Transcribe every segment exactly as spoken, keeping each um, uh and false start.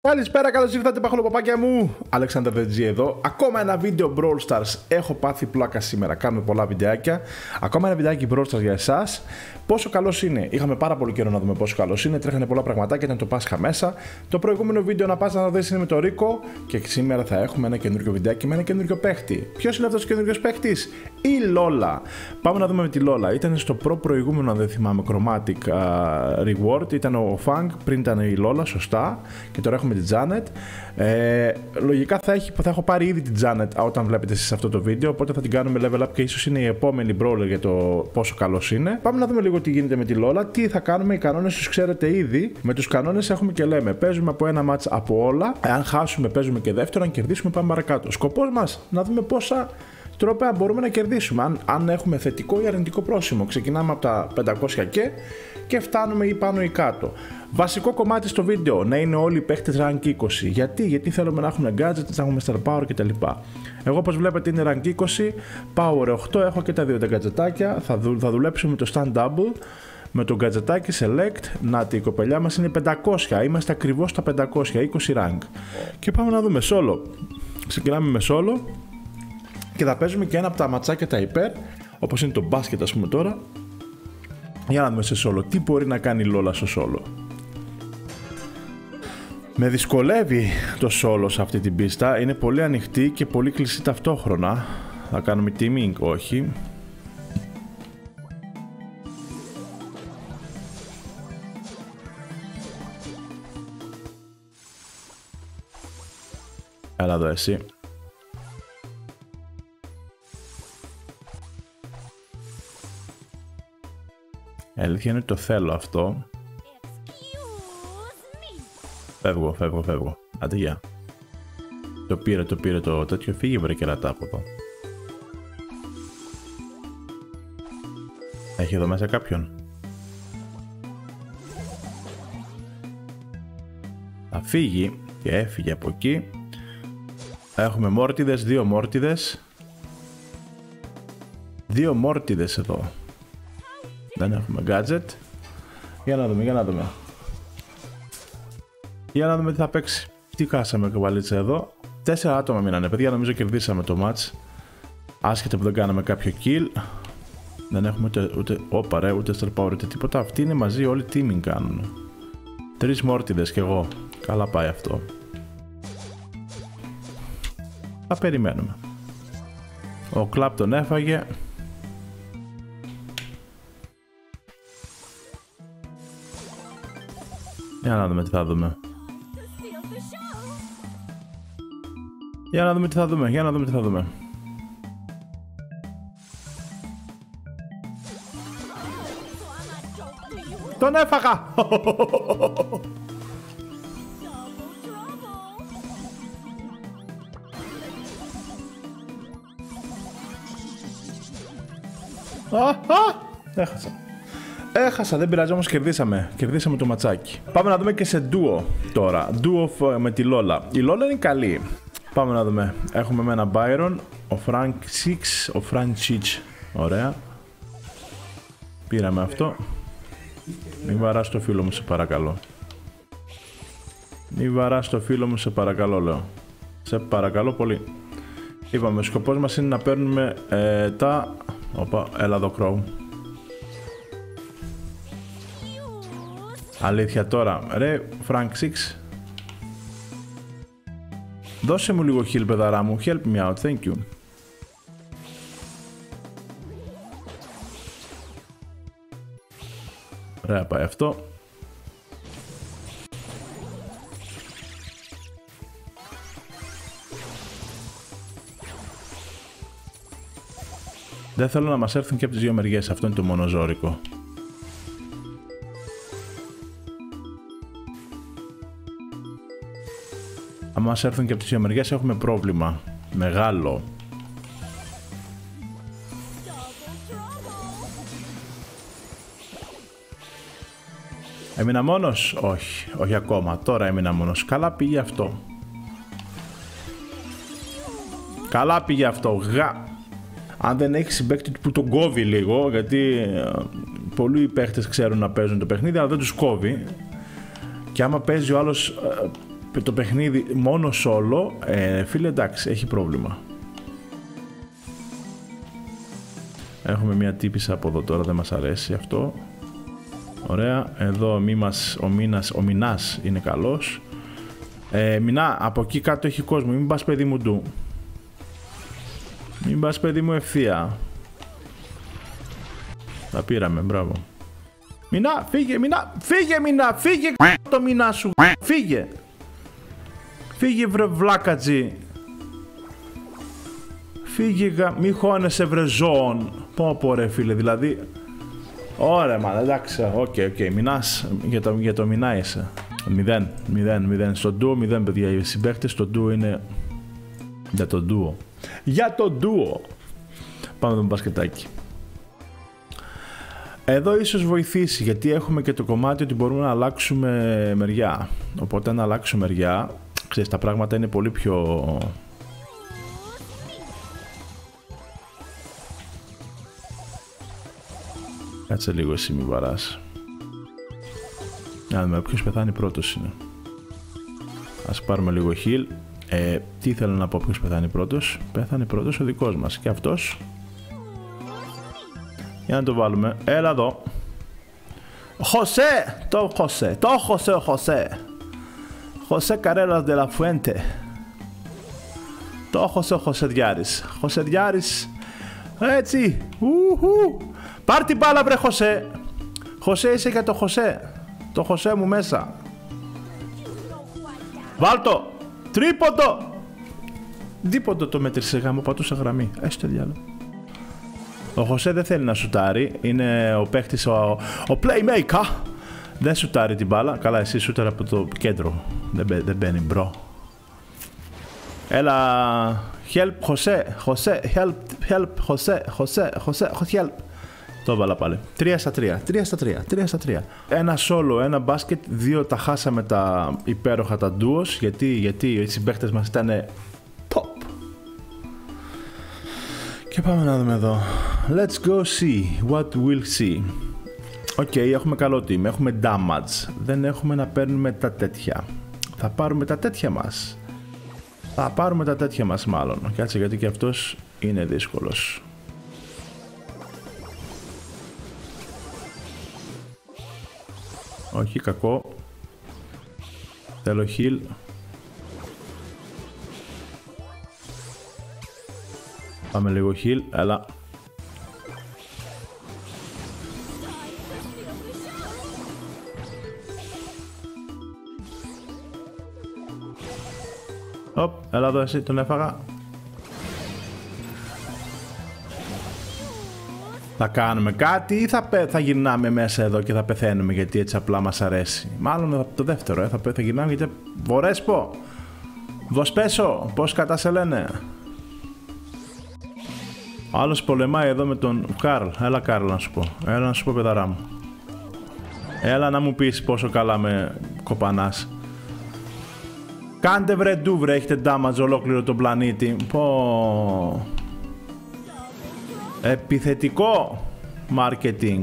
Καλησπέρα, καλώς ήρθατε παχολοπαπάκια μου. Alexander the G εδώ. Ακόμα ένα βίντεο Brawl Stars. Έχω πάθει πλάκα σήμερα. Κάνουμε πολλά βιντεάκια. Ακόμα ένα βιντεάκι Brawl Stars για εσάς. Πόσο καλός είναι. Είχαμε πάρα πολύ καιρό να δούμε πόσο καλός είναι. Τρέχανε πολλά πραγματάκια. Ήταν το Πάσχα μέσα. Το προηγούμενο βίντεο να πας να δεις είναι με το Ρίκο. Και σήμερα θα έχουμε ένα καινούριο βιντεάκι με ένα καινούριο παίχτη. Ποιος είναι αυτός ο καινούριος παίχτης? Η Λόλα. Πάμε να δούμε με τη Λόλα. Ήταν στο προ προηγούμενο, αν δεν θυμάμαι, Chromatic uh, Reward. Ήταν ο Fang, πριν ήταν η Λόλα, σωστά. Και τώρα έχουμε τη Janet. Ε, λογικά θα, έχει, θα έχω πάρει ήδη τη Janet όταν βλέπετε εσείς αυτό το βίντεο. Οπότε θα την κάνουμε level up και ίσως είναι η επόμενη brawler για το πόσο καλός είναι. Πάμε να δούμε λίγο τι γίνεται με τη Λόλα. Τι θα κάνουμε, οι κανόνες τους ξέρετε ήδη. Με τους κανόνες έχουμε και λέμε: παίζουμε από ένα match από όλα. Αν χάσουμε, παίζουμε και δεύτερο. Αν κερδίσουμε, πάμε παρακάτω. Σκοπός μας να δούμε πόσα τρόπαια μπορούμε να κερδίσουμε. Αν, αν έχουμε θετικό ή αρνητικό πρόσημο. Ξεκινάμε από τα πεντακόσια και, και φτάνουμε ή πάνω ή κάτω. Βασικό κομμάτι στο βίντεο, να είναι όλοι οι παίχτες rank είκοσι. Γιατί? Γιατί θέλουμε να έχουμε gadgets, να έχουμε star power κτλ. Εγώ, όπως βλέπετε, είναι rank είκοσι, power οκτώ, έχω και τα δύο τα gadgetάκια. Θα, δου, θα δουλέψουμε με το stand double, με το gadgetάκι select. Να, η κοπελιά μας είναι πεντακόσια, είμαστε ακριβώς στα πεντακόσια, είκοσι rank. Και πάμε να δούμε solo. Ξεκινάμε με solo και θα παίζουμε και ένα από τα ματσάκια τα υπέρ, όπως είναι το μπάσκετ, ας πούμε τώρα. Για να δούμε σε solo τι μπορεί να κάνει η Λόλα στο solo. Με δυσκολεύει το solo σε αυτή την πίστα, είναι πολύ ανοιχτή και πολύ κλειστή ταυτόχρονα. Θα κάνουμε teaming, όχι. Έλα εδώ εσύ. Η αλήθεια είναι ότι το θέλω αυτό. Φεύγω, φεύγω, φεύγω. Άντε γεια. Το πήρε, το πήρε το τέτοιο. Φύγε βρε κερατά από εδώ. Έχει εδώ μέσα κάποιον. Θα φύγει και έφυγε από εκεί. Έχουμε μόρτιδες, δύο μόρτιδες. Δύο μόρτιδες εδώ. Δεν έχουμε gadget. Για να δούμε, για να δούμε. Για να δούμε τι θα παίξει. Τι κάσαμε καβαλίτσα εδώ. Τέσσερα άτομα μείνανε, παιδιά. Νομίζω κερδίσαμε το match. Άσχετα που δεν κάναμε κάποιο kill. Δεν έχουμε ούτε. ούτε όπα ρε, ούτε star power, ούτε τίποτα. Αυτοί είναι μαζί, όλοι teaming κάνουν. Τρεις μόρτιδες κι εγώ. Καλά πάει αυτό. Θα περιμένουμε. Ο Κλαπ τον έφαγε. Για να δούμε τι θα δούμε. Για να δούμε τι θα δούμε. Για να δούμε τι θα δούμε. Τον έφαγα! Α, α, έχασα. Έχασα, δεν πειράζει, όμως κερδίσαμε. Κερδίσαμε το ματσάκι. Πάμε να δούμε και σε duo τώρα. Duo με τη Λόλα. Η Λόλα είναι καλή. Πάμε να δούμε. Έχουμε με ένα Byron, ο Frank Six, ο Frank Six. Ωραία. Πήραμε αυτό. Μην βαράς το φίλο μου, σε παρακαλώ. Μην βαράς το φίλο μου, σε παρακαλώ, λέω. Σε παρακαλώ πολύ. Είπαμε, ο σκοπός μας είναι να παίρνουμε ε, τα... Οπα, έλα εδώ Crow. Αλήθεια τώρα, ρε Frank Six. Δώσε μου λίγο heal, παιδαρά μου. Help me out, thank you. Ωραία πάει αυτό. Δεν θέλω να μας έρθουν και από τις δύο μεριές. Αυτό είναι το μόνο ζώρικο. Αν μας έρθουν και από τις δύο μεριές έχουμε πρόβλημα. Μεγάλο. Έμεινα μόνος? Όχι. Όχι ακόμα. Τώρα έμεινα μόνος. Καλά πήγε αυτό. Καλά πήγε αυτό. Γα. Αν δεν έχει συμπαίκτη που τον κόβει λίγο, γιατί πολλοί παίχτες ξέρουν να παίζουν το παιχνίδι, αλλά δεν τους κόβει. Και άμα παίζει ο άλλος το παιχνίδι μόνο solo, ε, φίλε, εντάξει, έχει πρόβλημα. Έχουμε μια τύπισσα από εδώ τώρα, δεν μας αρέσει αυτό. Ωραία, εδώ ο Μήμας, ο Μίνας, ο Μινάς είναι καλός. Ε, Μινά, από εκεί κάτω έχει κόσμο, μην πας παιδί μου ντου. Μην πας παιδί μου ευθεία. Τα πήραμε, μπράβο. Μινά, φύγε, Μινά, φύγε Μινά, φύγε το Μινά σου, φύγε. Φύγε βρε βλάκατζι. Φύγε, μη χώνεσαι βρε ζώων. Πω πω ρε φίλε, δηλαδή. Ωραία μα, εντάξει, οκ, okay, οκ, okay. Μινάς, για το, για το Μινά είσαι. Μηδέν, μηδέν, μηδέν. Στο ντουο μηδέν παιδιά, οι συμπαίκτες στο ντουο είναι για το ντουο. Για το ντουο. Πάμε με το μπασκετάκι. Εδώ ίσως βοηθήσει, γιατί έχουμε και το κομμάτι ότι μπορούμε να αλλάξουμε μεριά. Οπότε αν αλλάξουμε μεριά, ξέρεις, τα πράγματα είναι πολύ πιο... Κάτσε λίγο εσύ μη βαράς. Να δούμε ποιος πεθάνει πρώτος είναι. Ας πάρουμε λίγο heal. Ε, τι θέλω να πω, ποιος πεθάνει πρώτος? Πέθανε πρώτος ο δικός μας. Και αυτός. Για να το βάλουμε. Έλα εδώ. Χωσέ! Το Χωσέ. Το Χωσέ ο Χωσέ. Χωσέ Καρέλας de la Fuente. Το Χωσέ ο Χωσεδιάρης. Χωσεδιάρης. Έτσι. Ουχου. Πάρ' την μπάλα βρε Χωσέ. Χωσέ είσαι για το Χωσέ. Το Χωσέ μου μέσα. Βάλτο. Τρίποντο. Δίποντο το μέτρησε γάμο, πατούσα γραμμή. Έστω διάλο. Ο Χωσέ δεν θέλει να σουτάρει. Είναι ο παίχτης, ο, ο playmaker. Δεν σουτάρει την μπάλα. Καλά, εσύ σουτάρει από το κέντρο. Δεν, δεν μπαίνει μπρο. Έλα. Help Χωσέ. Χωσέ. Help. Help Χωσέ. Χωσέ. Χωσέ. Help. Το έβαλα πάλι. τρία στα τρία. τρία στα τρία. τρία στα τρία. Ένα solo, ένα μπάσκετ. Δύο τα χάσαμε τα υπέροχα τα duos. Γιατί, γιατί οι συμπαίχτες μας ήταν top. Και πάμε να δούμε εδώ. Let's go see what we'll see. Οκ, okay, έχουμε καλό team. Έχουμε damage. Δεν έχουμε να παίρνουμε τα τέτοια. Θα πάρουμε τα τέτοια μας. Θα πάρουμε τα τέτοια μας μάλλον. Κάτσε γιατί και αυτός είναι δύσκολος. Όχι, κακό. Θέλω heal. Πάμε λίγο heal, έλα. Οπ, έλα εδώ εσύ, τον έφαγα. Θα κάνουμε κάτι ή θα, θα γυρνάμε μέσα εδώ και θα πεθαίνουμε γιατί έτσι απλά μας αρέσει? Μάλλον το δεύτερο, ε, θα, θα γυρνάμε γιατί... Βορέσπο! Βοσπέσο! Πώς κατά σε λένε? Ο άλλος πολεμάει εδώ με τον Καρλ. Έλα Καρλ να σου πω. Έλα να σου πω παιδαρά μου. Έλα να μου πεις πόσο καλά με κοπανάς. Κάντε βρε ντούβρε, έχετε damage ολόκληρο τον πλανήτη. Πω... Επιθετικό marketing.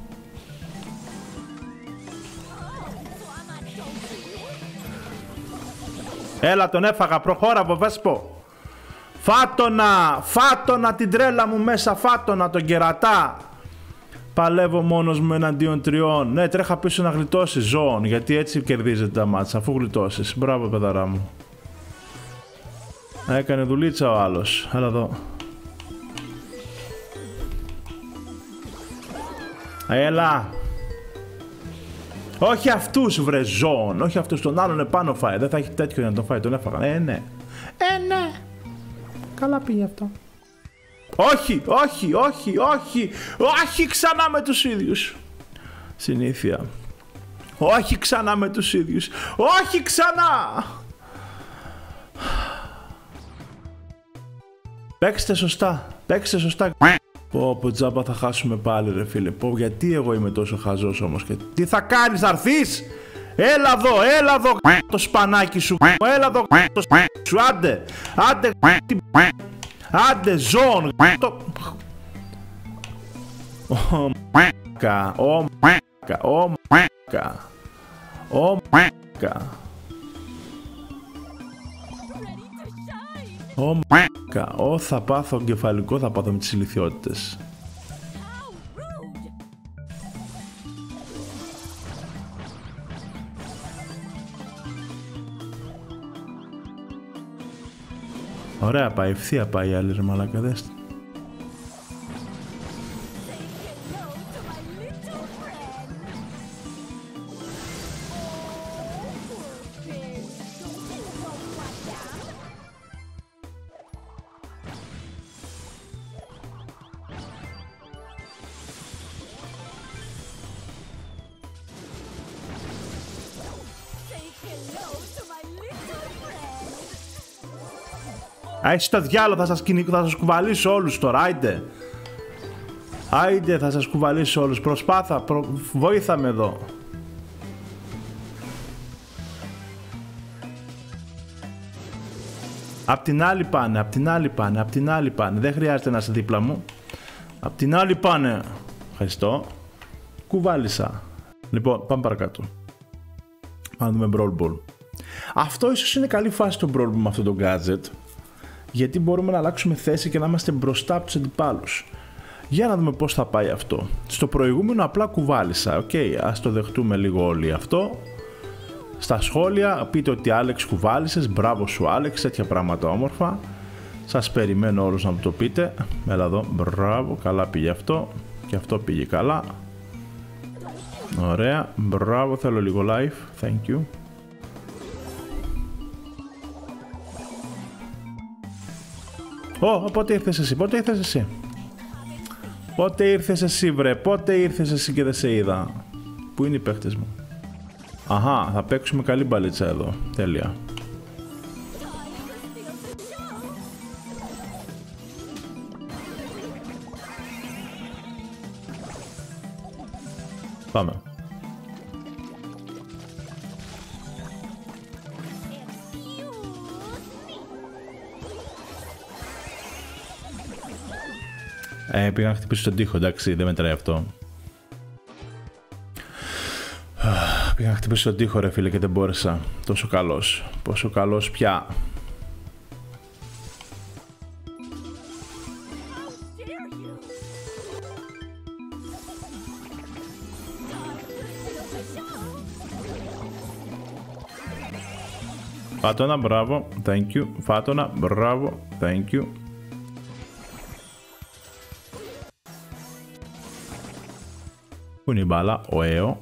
Έλα τον έφαγα, προχώρα Βοβέσπο. Φάτονα, φάτονα την τρέλα μου μέσα, φάτονα τον κερατά. Παλεύω μόνος μου εναντίον τριών. Ναι, τρέχα πίσω να γλιτώσεις ζώων, γιατί έτσι κερδίζετε τα μάτσα, αφού γλιτώσεις. Μπράβο παιδαρά μου. Έκανε δουλίτσα ο άλλος. Έλα εδώ. Έλα. Όχι αυτούς βρε ζώων, όχι αυτούς, τον άλλον επάνω φάει. Δεν θα έχει τέτοιο για να τον φάει, τον έφαγα. Ε, ναι. Ε, ναι. Καλά πήγε αυτό. Όχι, όχι, όχι, όχι, όχι ξανά με τους ίδιους. Συνήθεια. Όχι ξανά με τους ίδιους. Όχι ξανά. Παίξτε σωστά, παίξτε σωστά. Πω πω τζάμπα θα χάσουμε πάλι ρε φίλε. Πω γιατί εγώ είμαι τόσο χαζός όμως και... Τι θα κάνεις, θα έρθεις? Έλα εδώ, έλα εδώ το σπανάκι σου. Έλα εδώ το σπανάκι σου, άντε. Άντε άντε ζώων. Ω μάκα, ω μάκα, ω μάκα, ω μάκα. Ω μ***κα, ω θα πάθω εγκεφαλικό, θα πάθω με τις ηλιθιότητες. Ωραία πάει, ευθεία πάει η άλλη ρε μαλάκα, δέστε. Α, εσύ το διάλογο, θα σας, κυνηγ... θα σας κουβαλήσω όλους τώρα, άιντε. Άιντε, θα σας κουβαλήσω όλους, προσπάθα, προ... βοήθαμε εδώ. Απ' την άλλη πάνε, απ' την άλλη πάνε, απ' την άλλη πάνε, δεν χρειάζεται να είσαι δίπλα μου. Απ' την άλλη πάνε. Ευχαριστώ. Κουβάλισα. Λοιπόν, πάμε παρακάτω. Πάμε να δούμε Brawl Ball. Αυτό ίσως είναι καλή φάση το Brawl Ball με αυτό το gadget. Γιατί μπορούμε να αλλάξουμε θέση και να είμαστε μπροστά από τους αντιπάλους. Για να δούμε πώς θα πάει αυτό. Στο προηγούμενο απλά κουβάλισα. Οκ, okay, ας το δεχτούμε λίγο όλοι αυτό. Στα σχόλια πείτε ότι Άλεξ κουβάλισες, μπράβο σου Άλεξ, τέτοια πράγματα όμορφα. Σας περιμένω όλους να μου το πείτε. Έλα εδώ, μπράβο, καλά πήγε αυτό. Και αυτό πήγε καλά. Ωραία, μπράβο, θέλω λίγο life, thank you. Ω, πότε ήρθες εσύ, πότε ήρθες εσύ. Πότε ήρθες εσύ βρε, πότε ήρθες εσύ και δεν σε είδα. Πού είναι οι παίχτες μου. Αχα, θα παίξουμε καλή μπαλίτσα εδώ, τέλεια. Πάμε. Ε, πήγα να χτυπήσω τον τοίχο, εντάξει, δεν μετράει αυτό. Πήγα να χτυπήσω τον τοίχο ρε φίλε και δεν μπόρεσα. Τόσο καλός, πόσο καλός πια. Φάτονα, μπράβο, thank you. Φάτονα, μπράβο, thank you. Πού είναι η μπάλα, ο Έο.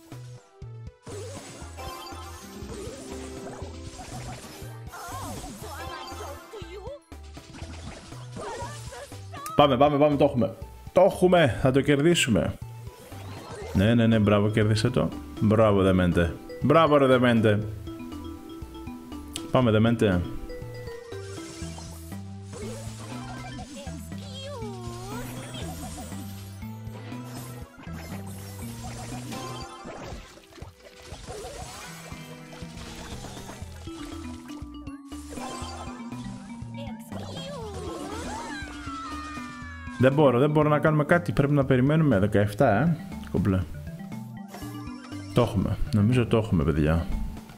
Πάμε, πάμε, πάμε, το έχουμε. Το έχουμε, θα το κερδίσουμε. Ναι, ναι, ναι, μπράβο, κέρδισε το. Μπράβο, δεμέντε. Μπράβο, ρε, δεμέντε. Πάμε, δεμέντε. Δεν μπορώ, δεν μπορώ να κάνουμε κάτι, πρέπει να περιμένουμε δεκαεπτά, ε, κομπλέ. Το έχουμε, νομίζω το έχουμε παιδιά.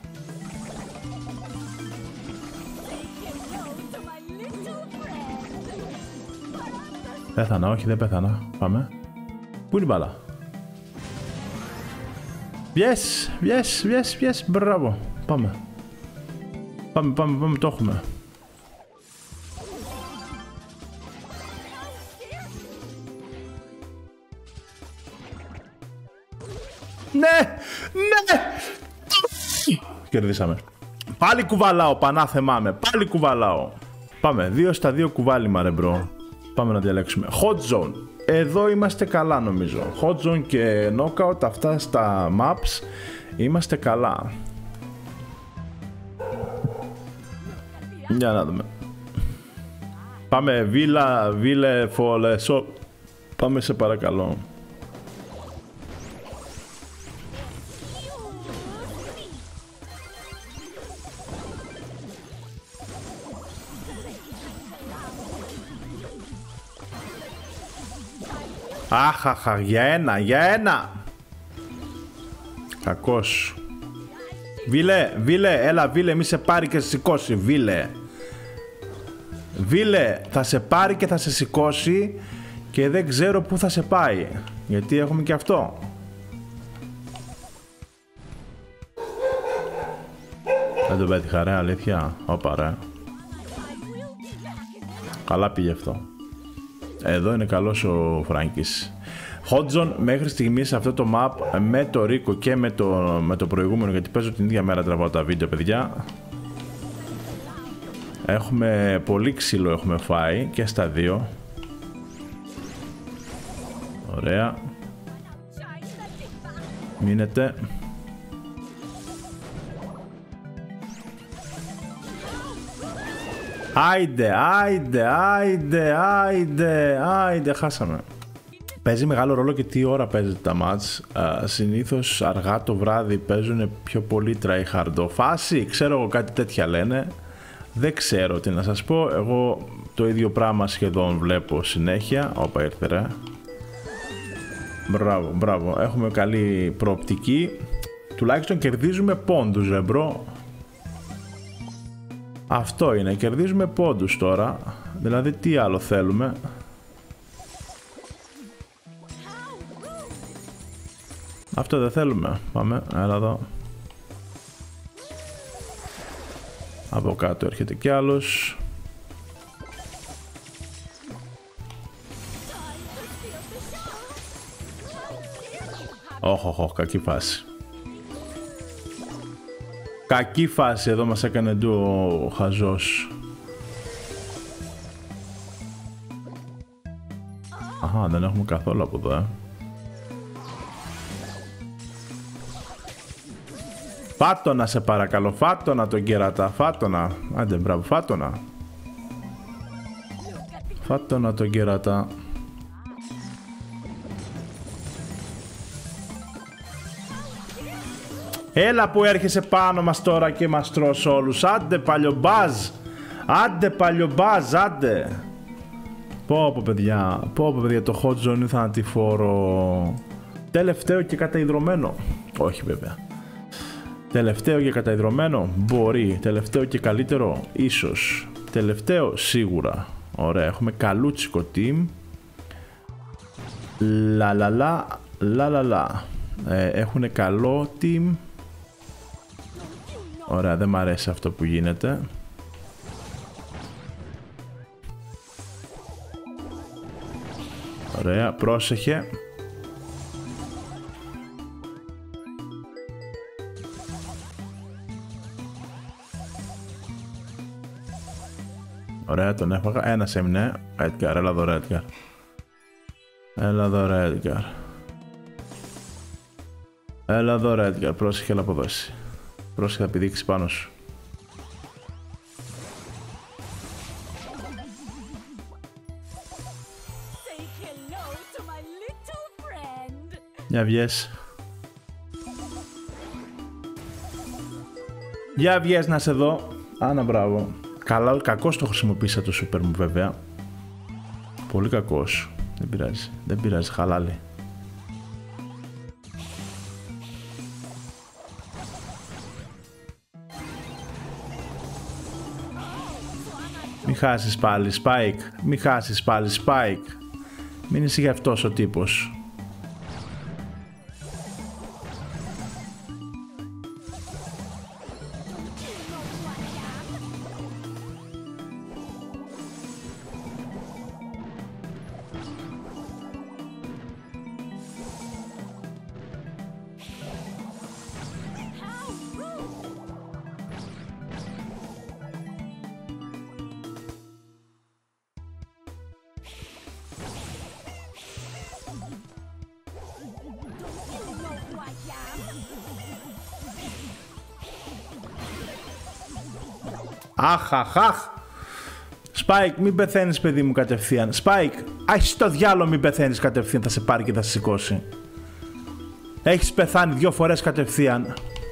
Πέθανα, όχι δεν πέθανα, πάμε. Πού είναι η μπάλα. Yes, yes, yes, yes, μπράβο, πάμε. Πάμε, πάμε, πάμε, το έχουμε. Ναι! Ναι! Κερδίσαμε. Πάλι κουβαλάω, πανάθεμά με. Πάλι κουβαλάω. Πάμε. Δύο στα δύο κουβάλιμα ρε μπρο. Πάμε να διαλέξουμε. Hot Zone. Εδώ είμαστε καλά νομίζω. Hot Zone και Knockout. Αυτά στα maps. Είμαστε καλά. Για να δούμε. Πάμε βίλα, βίλε, φόλε, σο. Πάμε σε παρακαλώ. Αχαχα, για ένα, για ένα. Κακός. Βίλε, Βίλε, έλα Βίλε, μη σε πάρει και σε σηκώσει, Βίλε. Βίλε, θα σε πάρει και θα σε σηκώσει και δεν ξέρω πού θα σε πάει. Γιατί έχουμε και αυτό. Δεν το πέτυχα ρε, αλήθεια. Όπα ρε. Καλά πήγε αυτό. Εδώ είναι καλός ο Φράγκης. Χότζον μέχρι στιγμής σε αυτό το map με το Ρίκο και με το, με το προηγούμενο, γιατί παίζω την ίδια μέρα τραβάω τα βίντεο παιδιά. Έχουμε πολύ ξύλο έχουμε φάει και στα δύο. Ωραία. Μείνετε. Άιντε, άιντε, άιντε, άιντε, άιντε, χάσαμε. Παίζει μεγάλο ρόλο και τι ώρα παίζετε τα μάτς. Συνήθως αργά το βράδυ παίζουν πιο πολύ tryhard φάση, ξέρω εγώ κάτι τέτοια λένε. Δεν ξέρω τι να σας πω, εγώ το ίδιο πράγμα σχεδόν βλέπω συνέχεια. Όπα ήρθε ρε. Μπράβο, μπράβο, έχουμε καλή προοπτική. Τουλάχιστον κερδίζουμε πόντους ρε μπρο. Αυτό είναι, κερδίζουμε πόντους τώρα. Δηλαδή τι άλλο θέλουμε. Αυτό δεν θέλουμε. Πάμε, έλα εδώ. Από κάτω έρχεται κι άλλος. Όχ, όχ, κακή φάση. Κακή φάση εδώ μας έκανε ντου ο χαζός. Αχα, δεν έχουμε καθόλου από εδώ, ε. Φάτονα σε παρακαλώ, φάτονα τον κερατά, φάτονα. Άντε, μπράβο, φάτονα. Φάτονα τον κερατά. Έλα που έρχεσαι πάνω μας τώρα και μας τρως όλους. Άντε παλιομπάζ. Άντε παλιομπάζ, άντε. Πω πω παιδιά, πω πω παιδιά, το hot zone είναι θανατηφόρο. Τελευταίο και καταϊδρωμένο. Όχι βέβαια. Τελευταίο και καταϊδρωμένο, μπορεί. Τελευταίο και καλύτερο, ίσως. Τελευταίο, σίγουρα. Ωραία, έχουμε καλούτσικο team. Λαλαλα, λαλαλα. Ε, έχουν καλό team. Ωραία, δεν μ' αρέσει αυτό που γίνεται. Ωραία, πρόσεχε. Ωραία, τον έφαγα. Ένας έμεινε. Edgar, έλα εδώ ρε Edgar. Έλα εδώ ρε Edgar. Έλα εδώ ρε Edgar, πρόσεχε, έλα αποδώσει. Πρόσεχε, θα πηδήξει πάνω σου. Για βγες. Για βγες να σε δω. Άνα, μπράβο. Καλά, κακώς το χρησιμοποίησα το super μου βέβαια. Πολύ κακώς. Δεν πειράζει, δεν πειράζει, χαλάλι. Μη χάσεις πάλι Spike, μη χάσεις πάλι Spike. Μην είσαι γι' αυτός ο τύπος. Αχ, αχ, αχ. Spike, μην πεθαίνεις παιδί μου κατευθείαν. Spike, άχι το διάλο, μην πεθαίνεις κατευθείαν, θα σε πάρει και θα σε σηκώσει. Έχεις πεθάνει δυο φορές κατευθείαν.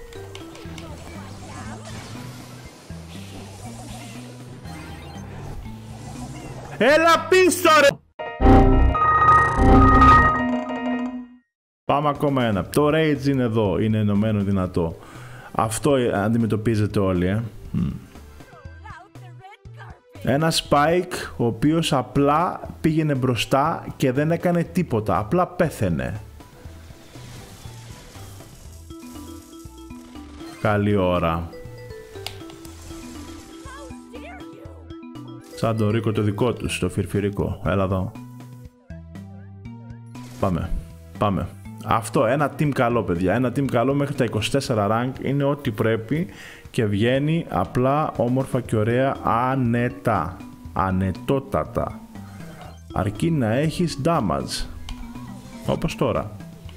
Έλα πίσω ρε. Πάμε ακόμα ένα. Το Rage είναι εδώ, είναι ενωμένο δυνατό. Αυτό αντιμετωπίζετε όλοι, ε. Mm. Ένα Spike ο οποίος απλά πήγαινε μπροστά και δεν έκανε τίποτα, απλά πέθαινε. Καλή ώρα. Σαν το Ρίκο το δικό τους, το φιρφυρικό. Έλα εδώ. Πάμε, πάμε. Αυτό, ένα team καλό παιδιά, ένα team καλό μέχρι τα είκοσι τέσσερα rank είναι ό,τι πρέπει και βγαίνει απλά όμορφα και ωραία άνετα, ανετότατα. Αρκεί να έχεις damage, όπως τώρα.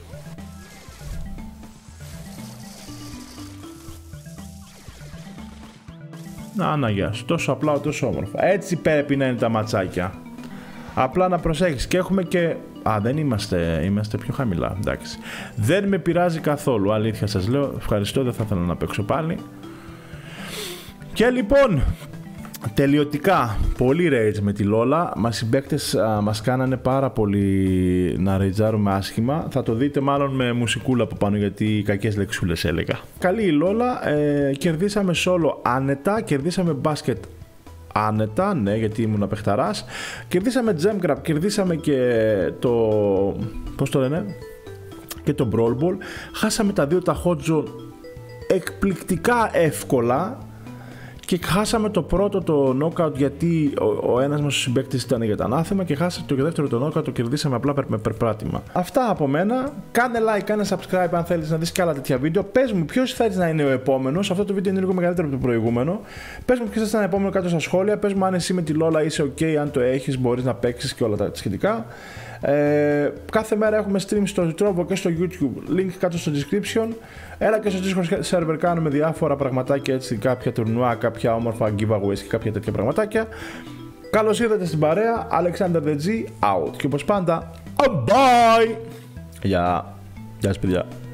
Να, να, γεια σου, τόσο απλά, τόσο όμορφα. Έτσι πρέπει να είναι τα ματσάκια. Απλά να προσέχεις και έχουμε και... Α, δεν είμαστε, είμαστε πιο χαμηλά, εντάξει. Δεν με πειράζει καθόλου, αλήθεια σας λέω. Ευχαριστώ, δεν θα ήθελα να παίξω πάλι. Και λοιπόν, τελειωτικά, πολύ rage με τη Λόλα. Μας οι συμπαίκτες μας κάνανε πάρα πολύ να ρειτζάρουμε άσχημα. Θα το δείτε μάλλον με μουσικούλα από πάνω, γιατί κακές λεξούλες έλεγα. Καλή η Λόλα, ε, κερδίσαμε solo άνετα, κερδίσαμε μπάσκετ άνετα, ναι, γιατί ήμουν παιχταράς. Κερδίσαμε Gem Grab, κερδίσαμε και το... πώς το λένε? Και το Brawl Ball. Χάσαμε τα δύο τα Hot Zone εκπληκτικά εύκολα. Και χάσαμε το πρώτο το knockout γιατί ο, ο ένας μας ο συμπαίκτης ήταν για τα ανάθεμα και χάσαμε το δεύτερο το knockout, το κερδίσαμε απλά με περπάτημα. Αυτά από μένα. Κάνε like, κάνε subscribe αν θέλεις να δεις και άλλα τέτοια βίντεο. Πες μου ποιος θέλεις να είναι ο επόμενος. Αυτό το βίντεο είναι λίγο μεγαλύτερο από το προηγούμενο. Πες μου ποιος θέλεις να είναι επόμενο κάτω στα σχόλια. Πες μου αν εσύ με τη Λόλα είσαι ok, αν το έχεις, μπορείς να παίξεις και όλα τα σχετικά. Ε, κάθε μέρα έχουμε stream στο Trovo και στο YouTube, link κάτω στο description. Έλα και στο Discord server, κάνουμε διάφορα πραγματάκια έτσι, κάποια τουρνουά, κάποια όμορφα giveaways και κάποια τέτοια πραγματάκια. Καλώς ήρθατε στην παρέα, Alexander the G out. Και όπως πάντα, bye! Γεια, γεια σας παιδιά.